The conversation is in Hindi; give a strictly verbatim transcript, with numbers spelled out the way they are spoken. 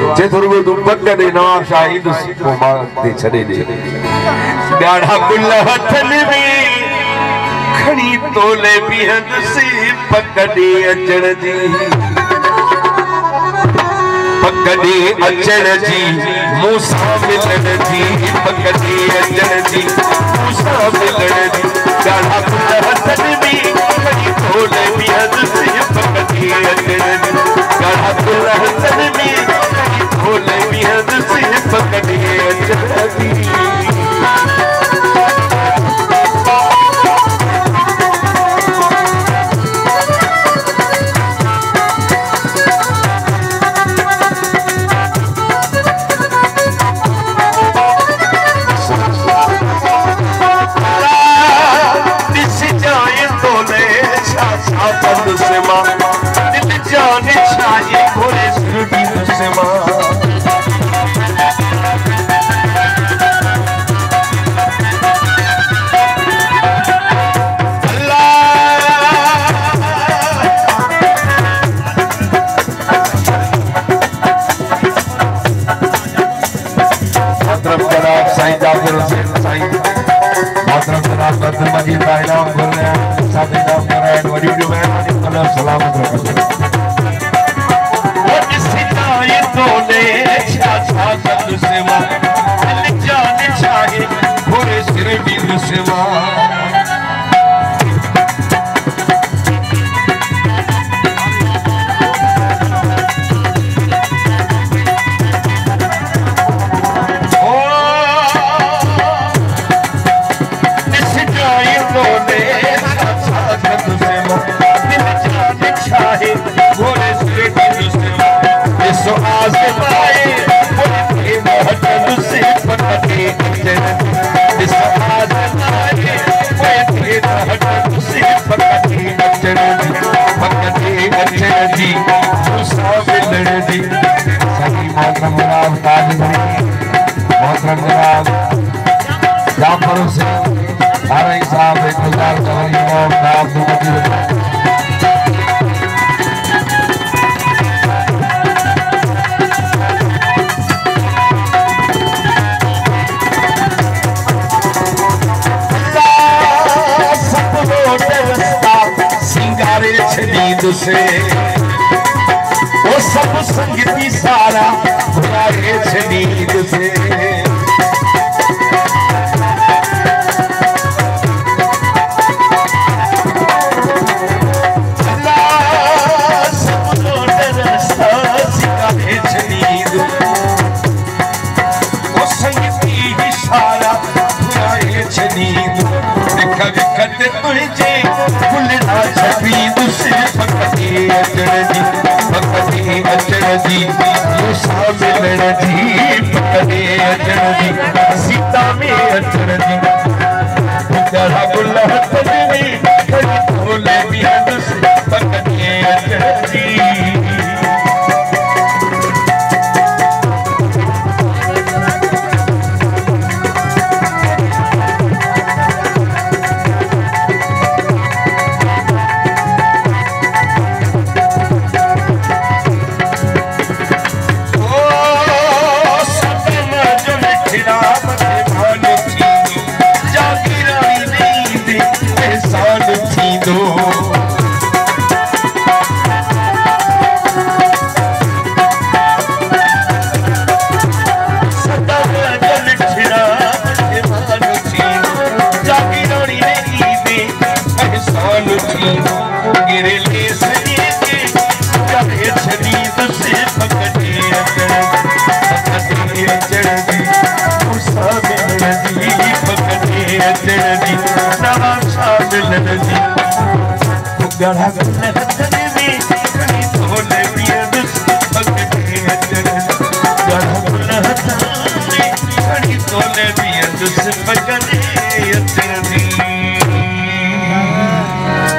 जे थोरो तू पकड़े नवाब शाही तो को मां ते छड़े दे गाढ़ा गुल हथन में खणी तोले बिहन से पकड़े अचण जी पकड़े अचण जी मूसा मिलन जी पकड़े अचण जी मूसा मिलन जी गाढ़ा गुल हथन में खणी तोले बिहन से पकड़े अचण जी गाढ़ा गुल हथन में खणी तोले बिहन से पकड़े अचण जी से वो सब संगीती सारा बुलाए नींद से वो संगीती ही सारा बुलाए नींद दिखा विकट तुझे भूलना छवि दूसरे पकड़े अचण जी पकड़े अचण जी मूसा मिलन जी पकड़े अचण जी सीता में अचण जी गाढ़ा गुल हथन में खणी तोले बिहन से पकड़े अचण जी गाढ़ा